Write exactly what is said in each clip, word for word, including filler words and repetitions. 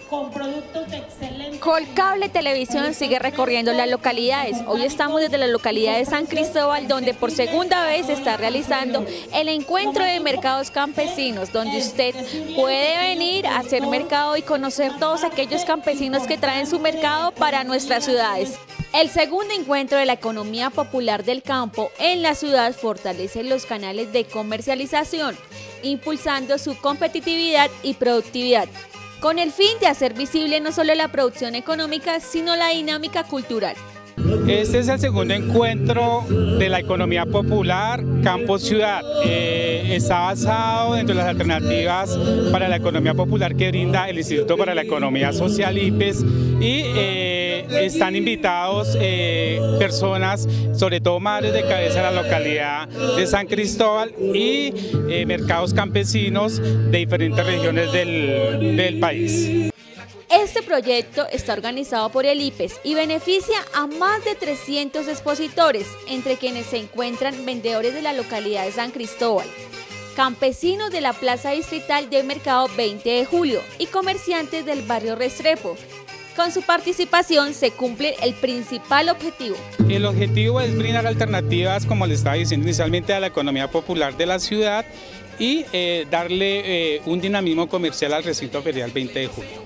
con productos de excelente. Colcable Televisión sigue recorriendo las localidades. Hoy estamos desde la localidad de San Cristóbal, donde por segunda vez se está realizando el encuentro de mercados campesinos, donde usted puede venir a hacer mercado y conocer todos aquellos campesinos que traen su mercado para nuestras ciudades. El segundo encuentro de la economía popular del campo en la ciudad fortalece los canales de comercialización, impulsando su competitividad y productividad, con el fin de hacer visible no solo la producción económica, sino la dinámica cultural. Este es el segundo encuentro de la economía popular campo-ciudad. Eh, está basado dentro de las alternativas para la economía popular que brinda el Instituto para la Economía Social I P E S y eh, están invitados eh, personas, sobre todo madres de cabeza de la localidad de San Cristóbal y eh, mercados campesinos de diferentes regiones del, del país. Este proyecto está organizado por el I P E S y beneficia a más de trescientos expositores, entre quienes se encuentran vendedores de la localidad de San Cristóbal, campesinos de la Plaza Distrital de Mercado veinte de julio y comerciantes del barrio Restrepo. Con su participación se cumple el principal objetivo. El objetivo es brindar alternativas, como le estaba diciendo inicialmente, a la economía popular de la ciudad y eh, darle eh, un dinamismo comercial al recinto ferial veinte de julio.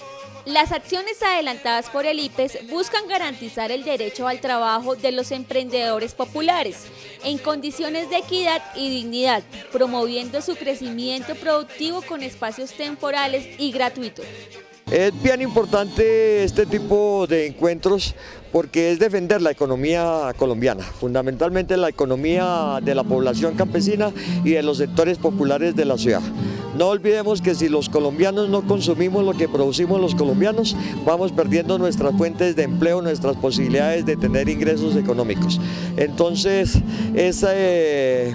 Las acciones adelantadas por el I P E S buscan garantizar el derecho al trabajo de los emprendedores populares en condiciones de equidad y dignidad, promoviendo su crecimiento productivo con espacios temporales y gratuitos. Es bien importante este tipo de encuentros porque es defender la economía colombiana, fundamentalmente la economía de la población campesina y de los sectores populares de la ciudad. No olvidemos que si los colombianos no consumimos lo que producimos los colombianos, vamos perdiendo nuestras fuentes de empleo, nuestras posibilidades de tener ingresos económicos. Entonces, esa, eh,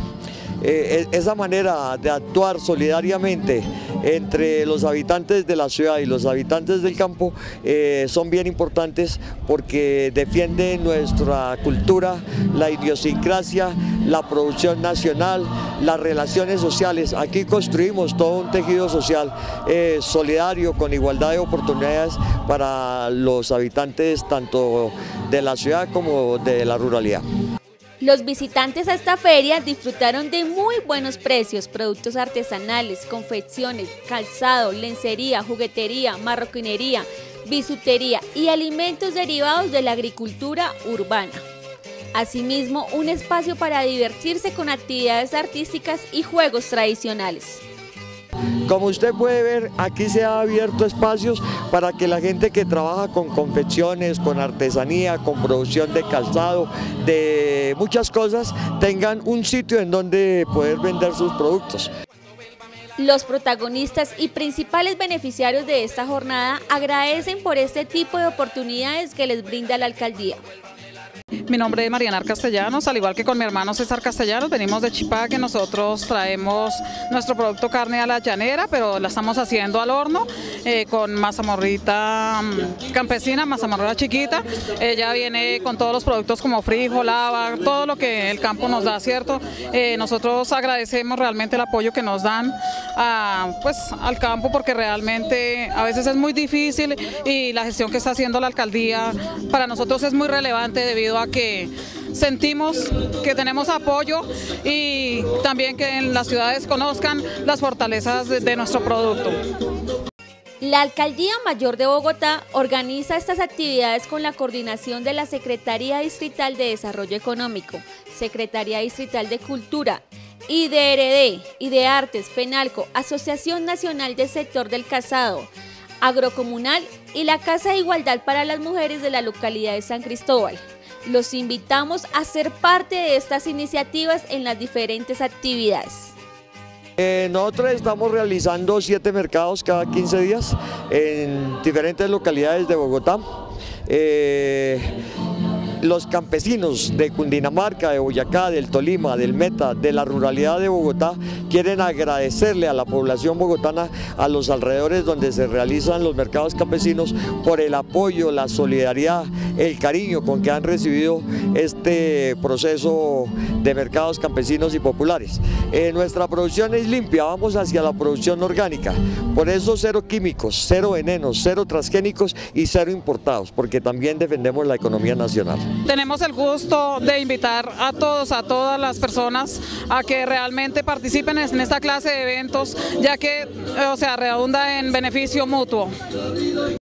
eh, esa manera de actuar solidariamente entre los habitantes de la ciudad y los habitantes del campo eh, son bien importantes porque defienden nuestra cultura, la idiosincrasia, la producción nacional, las relaciones sociales. Aquí construimos todo un tejido social eh, solidario, con igualdad de oportunidades para los habitantes tanto de la ciudad como de la ruralidad. Los visitantes a esta feria disfrutaron de muy buenos precios, productos artesanales, confecciones, calzado, lencería, juguetería, marroquinería, bisutería y alimentos derivados de la agricultura urbana. Asimismo, un espacio para divertirse con actividades artísticas y juegos tradicionales. Como usted puede ver, aquí se han abierto espacios para que la gente que trabaja con confecciones, con artesanía, con producción de calzado, de muchas cosas, tengan un sitio en donde poder vender sus productos. Los protagonistas y principales beneficiarios de esta jornada agradecen por este tipo de oportunidades que les brinda la alcaldía. Mi nombre es Mariana Castellanos, al igual que con mi hermano César Castellanos, venimos de Chipá, que nosotros traemos nuestro producto carne a la llanera, pero la estamos haciendo al horno eh, con mazamorrita campesina, mazamorra chiquita. Ella viene con todos los productos como frijol, haba, todo lo que el campo nos da, ¿cierto? Eh, nosotros agradecemos realmente el apoyo que nos dan a, pues, al campo, porque realmente a veces es muy difícil y la gestión que está haciendo la alcaldía para nosotros es muy relevante debido a que sentimos que tenemos apoyo y también que en las ciudades conozcan las fortalezas de, de nuestro producto. La Alcaldía Mayor de Bogotá organiza estas actividades con la coordinación de la Secretaría Distrital de Desarrollo Económico, Secretaría Distrital de Cultura, I D R D, IDEARTES, FENALCO, Asociación Nacional del Sector del Calzado, Agrocomunal y la Casa de Igualdad para las Mujeres de la localidad de San Cristóbal. Los invitamos a ser parte de estas iniciativas en las diferentes actividades. Eh, nosotros estamos realizando siete mercados cada quince días en diferentes localidades de Bogotá. Eh, los campesinos de Cundinamarca, de Boyacá, del Tolima, del Meta, de la ruralidad de Bogotá, quieren agradecerle a la población bogotana, a los alrededores donde se realizan los mercados campesinos, por el apoyo, la solidaridad, el cariño con que han recibido este proceso de mercados campesinos y populares. Eh, nuestra producción es limpia, vamos hacia la producción orgánica, por eso cero químicos, cero venenos, cero transgénicos y cero importados, porque también defendemos la economía nacional. Tenemos el gusto de invitar a todos, a todas las personas a que realmente participen en esta clase de eventos, ya que, o sea, redunda en beneficio mutuo.